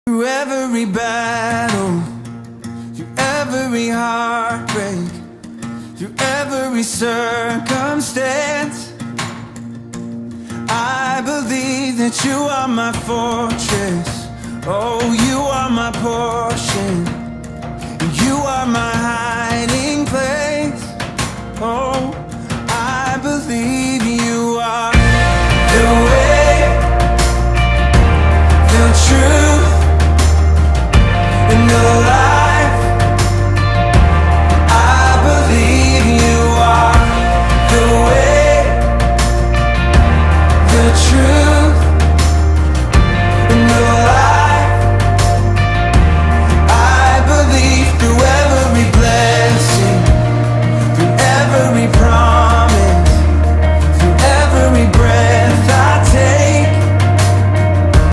Through every battle, through every heartbreak, through every circumstance, I believe that you are my fortress. Oh, you are my portion. You are my hiding place. Oh, I believe you are the way, the truth,